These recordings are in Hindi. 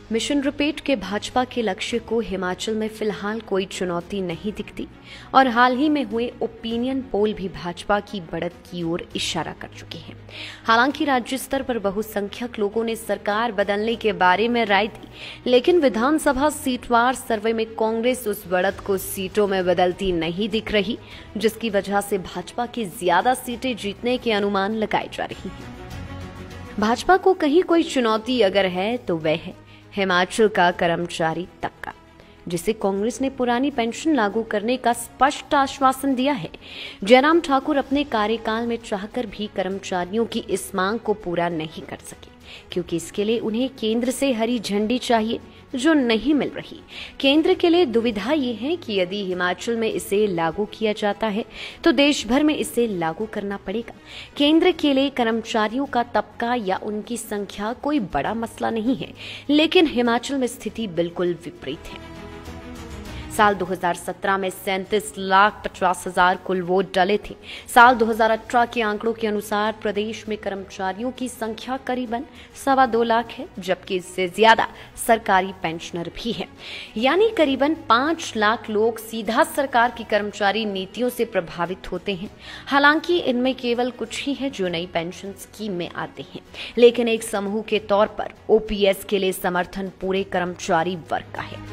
मिशन रिपीट के भाजपा के लक्ष्य को हिमाचल में फिलहाल कोई चुनौती नहीं दिखती और हाल ही में हुए ओपिनियन पोल भी भाजपा की बढ़त की ओर इशारा कर चुके हैं। हालांकि राज्य स्तर पर बहुसंख्यक लोगों ने सरकार बदलने के बारे में राय दी, लेकिन विधानसभा सीटवार सर्वे में कांग्रेस उस बढ़त को सीटों में बदलती नहीं दिख रही, जिसकी वजह से भाजपा की ज्यादा सीटें जीतने के अनुमान लगाए जा रही हैं। भाजपा को कहीं कोई चुनौती अगर है तो वह है हिमाचल का कर्मचारी तबका, जिसे कांग्रेस ने पुरानी पेंशन लागू करने का स्पष्ट आश्वासन दिया है। जयराम ठाकुर अपने कार्यकाल में चाहकर भी कर्मचारियों की इस मांग को पूरा नहीं कर सके, क्योंकि इसके लिए उन्हें केंद्र से हरी झंडी चाहिए, जो नहीं मिल रही। केंद्र के लिए दुविधा ये है कि यदि हिमाचल में इसे लागू किया जाता है तो देश भर में इसे लागू करना पड़ेगा। केंद्र के लिए कर्मचारियों का तबका या उनकी संख्या कोई बड़ा मसला नहीं है, लेकिन हिमाचल में स्थिति बिल्कुल विपरीत है। साल 2017 में 37,50,000 कुल वोट डले थे। साल 2018 के आंकड़ों के अनुसार प्रदेश में कर्मचारियों की संख्या करीबन 2.25 लाख है, जबकि इससे ज्यादा सरकारी पेंशनर भी हैं। यानी करीबन 5 लाख लोग सीधा सरकार की कर्मचारी नीतियों से प्रभावित होते हैं। हालांकि इनमें केवल कुछ ही है जो नई पेंशन स्कीम में आते हैं, लेकिन एक समूह के तौर पर ओपीएस के लिए समर्थन पूरे कर्मचारी वर्ग का है।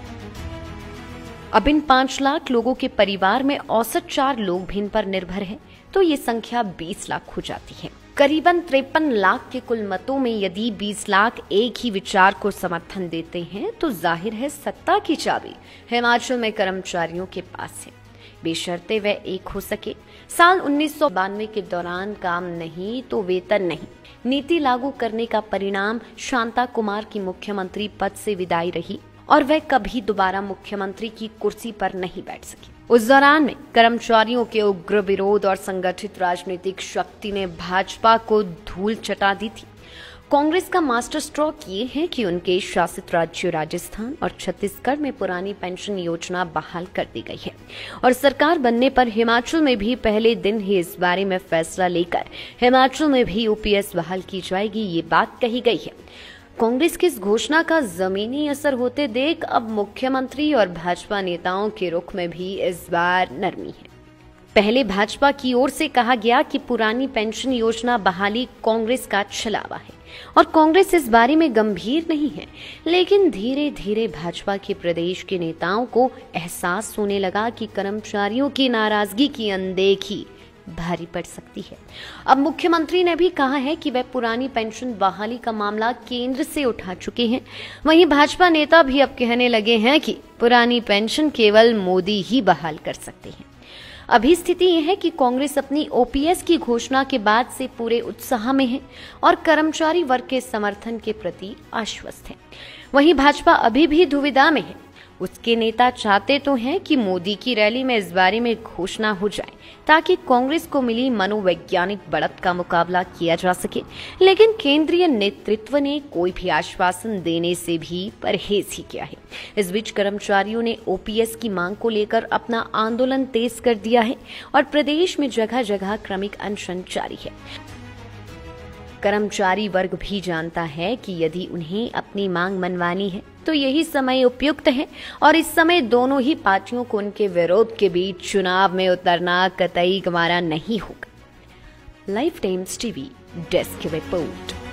अब इन 5 लाख लोगों के परिवार में औसत 4 लोग भी इन पर निर्भर हैं, तो ये संख्या 20 लाख हो जाती है। करीबन 53 लाख के कुल मतों में यदि 20 लाख एक ही विचार को समर्थन देते हैं तो जाहिर है सत्ता की चाबी हिमाचल में कर्मचारियों के पास है, बेशर्ते वह एक हो सके। साल 1992 के दौरान काम नहीं तो वेतन नहीं नीति लागू करने का परिणाम शांता कुमार की मुख्यमंत्री पद से विदाई रही और वह कभी दोबारा मुख्यमंत्री की कुर्सी पर नहीं बैठ सकी। उस दौरान में कर्मचारियों के उग्र विरोध और संगठित राजनीतिक शक्ति ने भाजपा को धूल चटा दी थी। कांग्रेस का मास्टर स्ट्रोक ये है कि उनके शासित राज्य राजस्थान और छत्तीसगढ़ में पुरानी पेंशन योजना बहाल कर दी गई है और सरकार बनने पर हिमाचल में भी पहले दिन ही इस बारे में फैसला लेकर हिमाचल में भी ओपीएस बहाल की जाएगी, ये बात कही गई है। कांग्रेस की इस घोषणा का जमीनी असर होते देख अब मुख्यमंत्री और भाजपा नेताओं के रुख में भी इस बार नरमी है। पहले भाजपा की ओर से कहा गया कि पुरानी पेंशन योजना बहाली कांग्रेस का छलावा है और कांग्रेस इस बारे में गंभीर नहीं है, लेकिन धीरे धीरे भाजपा के प्रदेश के नेताओं को एहसास होने लगा कि कर्मचारियों की नाराजगी की अनदेखी भारी पड़ सकती है। अब मुख्यमंत्री ने भी कहा है कि वह पुरानी पेंशन बहाली का मामला केंद्र से उठा चुके हैं। वहीं भाजपा नेता भी अब कहने लगे हैं कि पुरानी पेंशन केवल मोदी ही बहाल कर सकते हैं। अभी स्थिति यह है कि कांग्रेस अपनी ओपीएस की घोषणा के बाद से पूरे उत्साह में है और कर्मचारी वर्ग के समर्थन के प्रति आश्वस्त है। वहीं भाजपा अभी भी दुविधा में है। उसके नेता चाहते तो हैं कि मोदी की रैली में इस बारे में घोषणा हो जाए ताकि कांग्रेस को मिली मनोवैज्ञानिक बढ़त का मुकाबला किया जा सके, लेकिन केंद्रीय नेतृत्व ने कोई भी आश्वासन देने से भी परहेज ही किया है। इस बीच कर्मचारियों ने ओपीएस की मांग को लेकर अपना आंदोलन तेज कर दिया है और प्रदेश में जगह जगह क्रमिक अनशन जारी है। कर्मचारी वर्ग भी जानता है कि यदि उन्हें अपनी मांग मनवानी है तो यही समय उपयुक्त है और इस समय दोनों ही पार्टियों को उनके विरोध के बीच चुनाव में उतरना कतई गंवारा नहीं होगा। Life times TV desk report.